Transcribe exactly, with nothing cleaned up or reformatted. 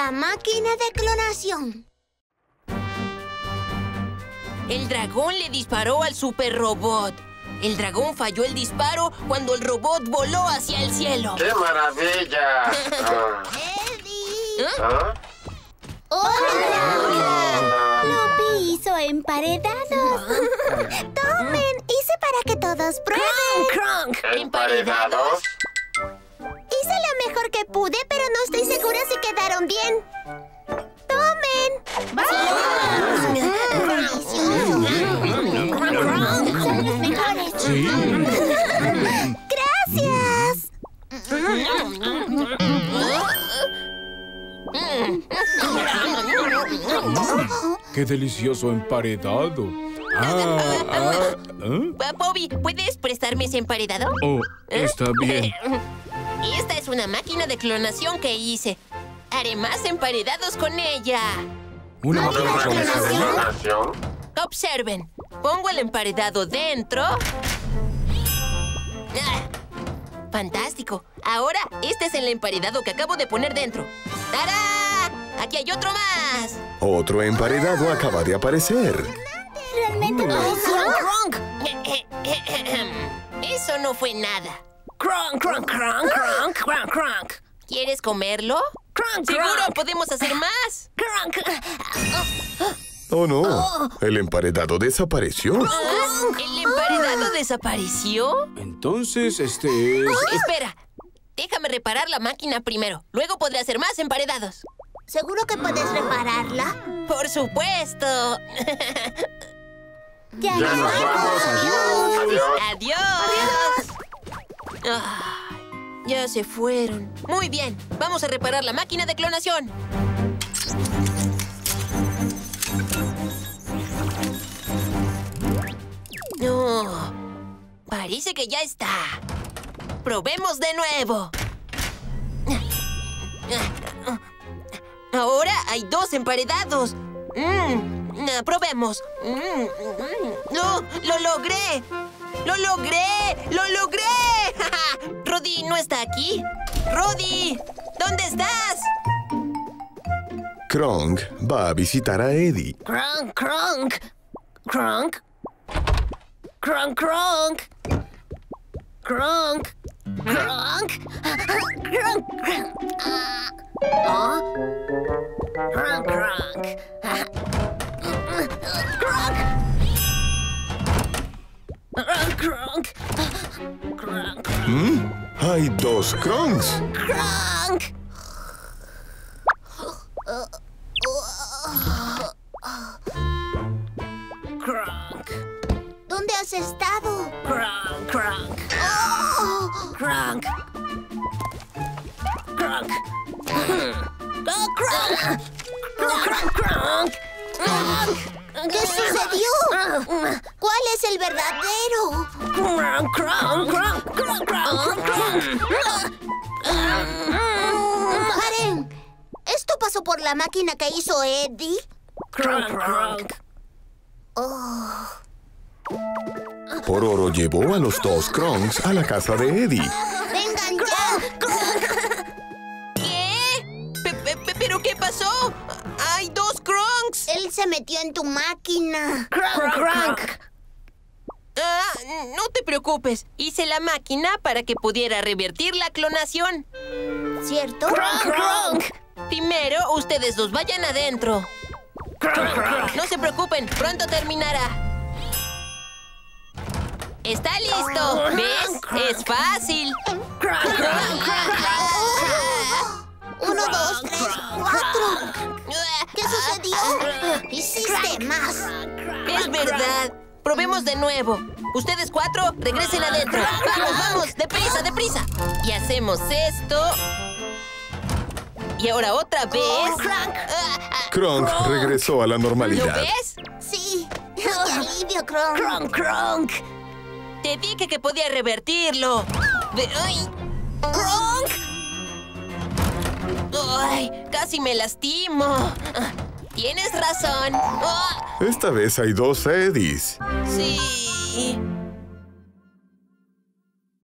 La máquina de clonación. El dragón le disparó al super robot. El dragón falló el disparo cuando el robot voló hacia el cielo. ¡Qué maravilla! Ah. ¡Eddie! ¿Ah? ¡Hola! Lupi hizo emparedados. ¡Tomen! Hice para que todos prueben. ¡Cronk! ¿Emparedados? Hice lo mejor que pude, pero no estoy segura si quedaron bien. ¡Tomen! ¡Son los mejores! Sí. ¡Gracias! ¡Qué delicioso emparedado! Ah, ah, ¿eh? Bobby, ¿puedes prestarme ese emparedado? Oh, está bien. Esta es una máquina de clonación que hice. Haré más emparedados con ella. Una ¿Máquina de máquina de clonación? ¿Clonación? Observen. Pongo el emparedado dentro. ¡Ah! ¡Fantástico! Ahora, este es el emparedado que acabo de poner dentro. ¡Tarán! ¡Aquí hay otro más! Otro emparedado acaba de aparecer. ¿Realmente no es ¡Cronk! Eso no fue nada. ¡Cronk, cronk, cronk, cronk, cronk, cronk! ¿Quieres comerlo? ¡Cronk, ¡Seguro podemos hacer más! ¡Cronk! Oh, no. El emparedado desapareció. ¿El emparedado desapareció? Entonces, este es... Espera, déjame reparar la máquina primero. Luego podré hacer más emparedados. ¿Seguro que puedes repararla? ¡Por supuesto! Ya, Ya nos vamos. Adiós. ¡Adiós! Ay, ya se fueron. Muy bien, vamos a reparar la máquina de clonación. No, parece que ya está. Probemos de nuevo. Ahora hay dos emparedados. Mm, probemos. Mm, mm. ¡No! ¡Lo logré! ¡Lo logré! ¡Lo logré! ¡Roddy no está aquí! ¡Roddy! ¿Dónde estás? Kronk va a visitar a Eddie. Cronk, cronk. Cronk. Cronk, cronk. Cronk. Cronk. Cronk. Ah. Cronk, cronk. Cronk. Cronk. Cronk. ¿Mm? Hay dos Kronks. Cronk. Cronk. ¿Dónde has estado? Cronk, cronk. ¡Oh! Cronk. Cronk. Oh, cronk. Cronk, cronk. Cronk. ¿Qué sucedió? ¿Cuál es el verdadero? Cronk, cronk, cronk, cronk, cronk, cronk. ¡Paren! ¿Esto pasó por la máquina que hizo Eddie? Cronk, cronk. Oh. Pororo llevó a los dos Kronks a la casa de Eddie. ¡Vengan ya! ¿Qué? Pe- pe- pe- ¿Pero qué pasó? ¡Hay dos Kronks! Él se metió en tu máquina. Cronk, cronk. Ah, no te preocupes. Hice la máquina para que pudiera revertir la clonación. ¿Cierto? Cronk, cronk. Primero, ustedes dos vayan adentro. Cronk, cronk. No se preocupen, pronto terminará. ¡Está listo! ¿Ves? ¡Es fácil! Uno, dos, tres, cuatro. ¿Qué sucedió? Hiciste más. Es verdad. Probemos de nuevo. Ustedes cuatro, regresen adentro. ¡Vamos, vamos! ¡Deprisa, deprisa! Y hacemos esto. Y ahora otra vez. Kronk regresó a la ¿Lo normalidad. ves? Sí. ¡Qué alivio, Kronk! ¡Cronk, cronk! Te dije que podía revertirlo. Ve- ¡Ay! ¡Cronk! ¡Ay! Casi me lastimo. Ah, tienes razón. Ah, Esta vez hay dos Eddies. sí.